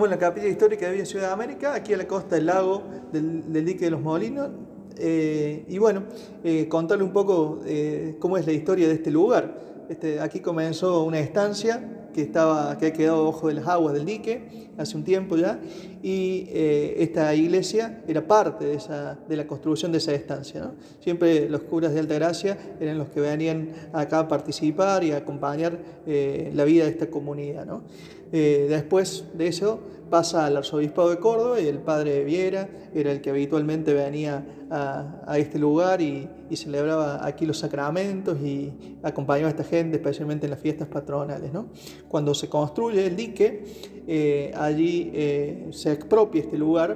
en la capilla histórica de Villa Ciudad de América, aquí a la costa del lago del dique de los Molinos. Y bueno, contarle un poco cómo es la historia de este lugar. Aquí comenzó una estancia que ha quedado bajo de las aguas del dique hace un tiempo ya, y esta iglesia era parte de la construcción de esa estancia, ¿no? Siempre los curas de Altagracia eran los que venían acá a participar y a acompañar la vida de esta comunidad, ¿no? Después de eso pasa al arzobispado de Córdoba, y el padre Viera era el que habitualmente venía a este lugar y celebraba aquí los sacramentos y acompañaba a esta gente, especialmente en las fiestas patronales, ¿no? Cuando se construye el dique, allí se expropia este lugar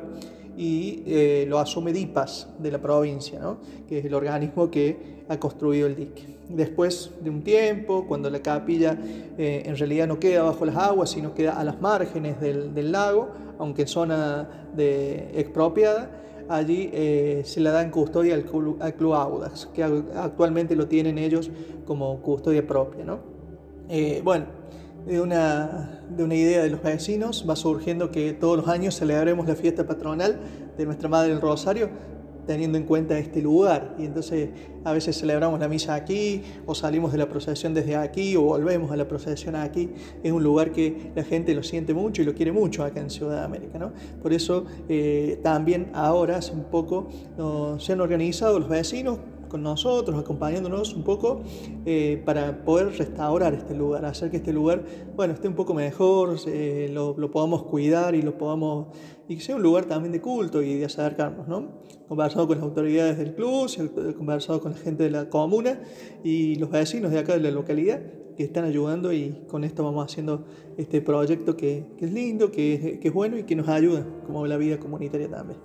y lo asume DIPAS de la provincia, ¿no? Que es el organismo que ha construido el dique. Después de un tiempo, cuando la capilla en realidad no queda bajo las aguas, sino queda a las márgenes del lago, aunque en zona expropiada, allí se la da en custodia al Club Audax, que actualmente lo tienen ellos como custodia propia, ¿no? Bueno, de una idea de los vecinos va surgiendo que todos los años celebremos la fiesta patronal de Nuestra Madre del Rosario, teniendo en cuenta este lugar. Y entonces a veces celebramos la misa aquí, o salimos de la procesión desde aquí, o volvemos a la procesión aquí. Es un lugar que la gente lo siente mucho y lo quiere mucho acá en Ciudad de América, ¿no? Por eso también ahora, hace un poco, se han organizado los vecinos con nosotros, acompañándonos un poco para poder restaurar este lugar, hacer que este lugar, bueno, esté un poco mejor, lo podamos cuidar y que sea un lugar también de culto y de acercarnos, ¿no? He conversado con las autoridades del club, he conversado con la gente de la comuna y los vecinos de acá de la localidad que están ayudando, y con esto vamos haciendo este proyecto que es lindo, que es bueno y que nos ayuda como la vida comunitaria también.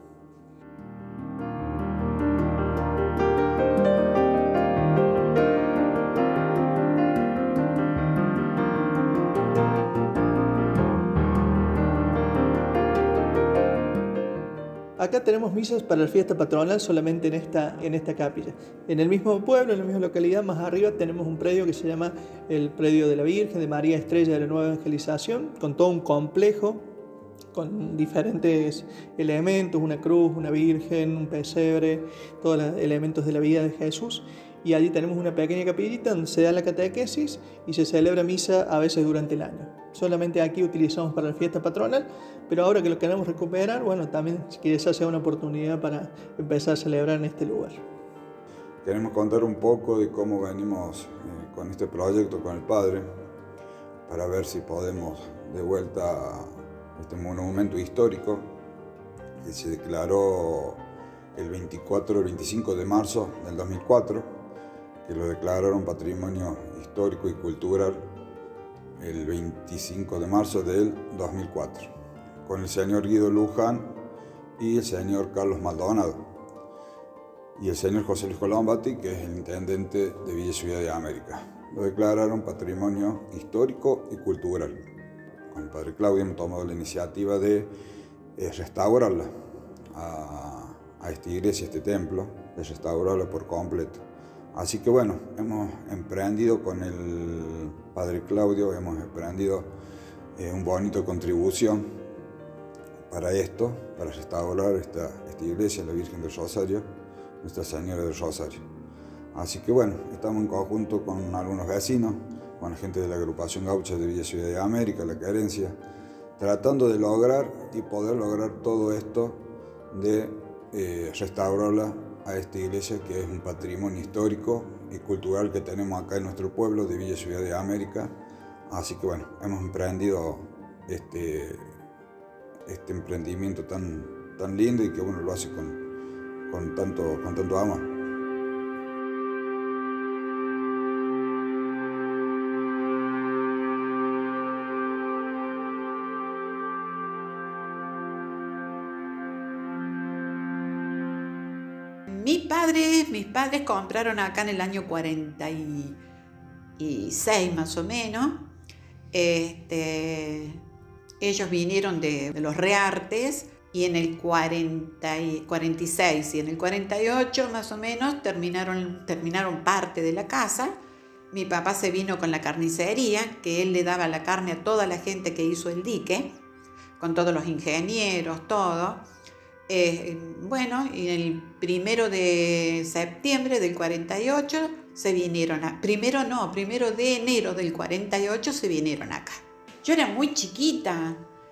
Acá tenemos misas para la fiesta patronal solamente en esta capilla. En el mismo pueblo, en la misma localidad, más arriba tenemos un predio que se llama el Predio de la Virgen de María Estrella de la Nueva Evangelización, con todo un complejo, con diferentes elementos, una cruz, una virgen, un pesebre, todos los elementos de la vida de Jesús. Y allí tenemos una pequeña capillita donde se da la catequesis y se celebra misa a veces durante el año. Solamente aquí utilizamos para la fiesta patronal, pero ahora que lo queremos recuperar, bueno, también quizás sea una oportunidad para empezar a celebrar en este lugar. Queremos contar un poco de cómo venimos con este proyecto con el Padre, para ver si podemos de vuelta a este monumento histórico que se declaró el 25 de marzo del 2004, que lo declararon Patrimonio Histórico y Cultural el 25 de marzo del 2004, con el señor Guido Luján y el señor Carlos Maldonado, y el señor José Luis Colombati, que es el intendente de Villa Ciudad de América. Lo declararon Patrimonio Histórico y Cultural. Con el padre Claudio hemos tomado la iniciativa de restaurarla a esta iglesia, este templo, de restaurarla por completo. Así que bueno, hemos emprendido con el padre Claudio, hemos emprendido un bonito contribución para esto, para restaurar esta iglesia, la Virgen del Rosario, Nuestra Señora del Rosario. Así que bueno, estamos en conjunto con algunos vecinos, con la gente de la agrupación gaucha de Villa Ciudad de América, La Querencia, tratando de lograr y poder lograr todo esto de restaurarla a esta iglesia, que es un patrimonio histórico y cultural que tenemos acá en nuestro pueblo de Villa Ciudad de América. Así que bueno, hemos emprendido este emprendimiento tan lindo, y que uno lo hace con tanto amor. Mis padres compraron acá en el año 46 más o menos. Ellos vinieron de los Reartes, y en el 46 y en el 48 más o menos terminaron parte de la casa. Mi papá se vino con la carnicería, que él le daba la carne a toda la gente que hizo el dique. con todos los ingenieros, todo. Bueno, y el 1 de septiembre del 48 se vinieron primero de enero del 48 se vinieron acá. Yo era muy chiquita,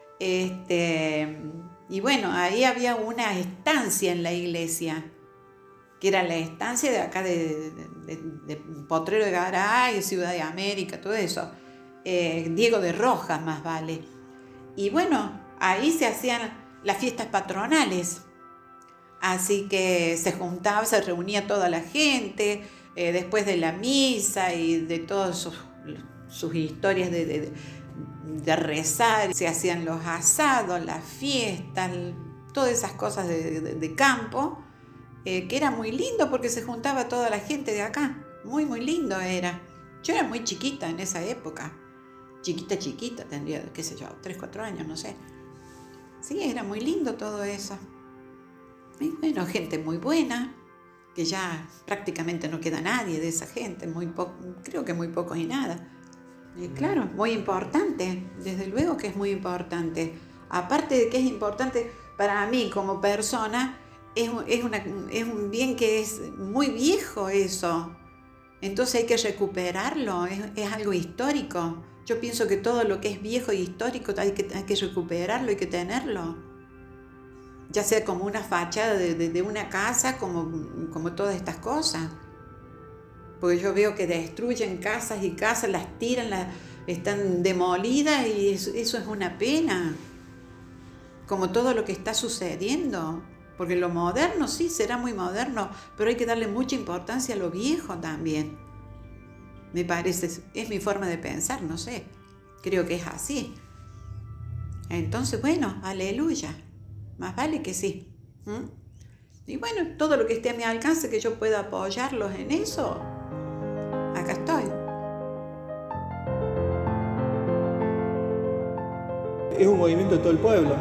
y bueno, ahí había una estancia en la iglesia, que era la estancia de acá de Potrero de Garay, Ciudad de América, todo eso. Diego de Rojas, más vale. Y bueno, ahí se hacían las fiestas patronales. Así que se juntaba, se reunía toda la gente, después de la misa y de todas sus historias de rezar. Se hacían los asados, las fiestas, todas esas cosas de campo, que era muy lindo porque se juntaba toda la gente de acá. Muy, muy lindo era. Yo era muy chiquita en esa época. Chiquita, tendría, qué sé yo, 3, 4 años, no sé. Sí, era muy lindo todo eso. Y bueno, gente muy buena, que ya prácticamente no queda nadie de esa gente, creo que muy pocos y nada. Y claro, muy importante, desde luego que es muy importante. Aparte de que es importante para mí como persona, es un bien que es muy viejo eso. Entonces hay que recuperarlo, es algo histórico. Yo pienso que todo lo que es viejo y histórico hay que recuperarlo, hay que tenerlo. Ya sea como una fachada de una casa, como todas estas cosas. Porque yo veo que destruyen casas y casas, las tiran, están demolidas y eso es una pena. Como todo lo que está sucediendo. Porque lo moderno sí será muy moderno, pero hay que darle mucha importancia a lo viejo también. Me parece, es mi forma de pensar, no sé. Creo que es así. Entonces, bueno, aleluya. Más vale que sí. Y bueno, todo lo que esté a mi alcance, que yo pueda apoyarlos en eso, acá estoy. Es un movimiento de todo el pueblo.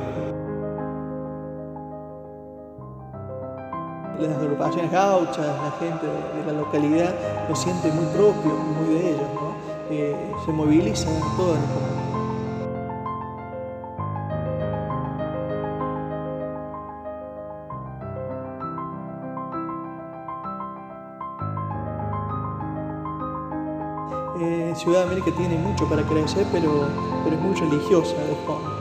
Las agrupaciones gauchas, la gente de la localidad lo siente muy propio, muy de ellos, ¿no? Se moviliza toda la comunidad. Ciudad de América tiene mucho para crecer, pero es muy religiosa de fondo.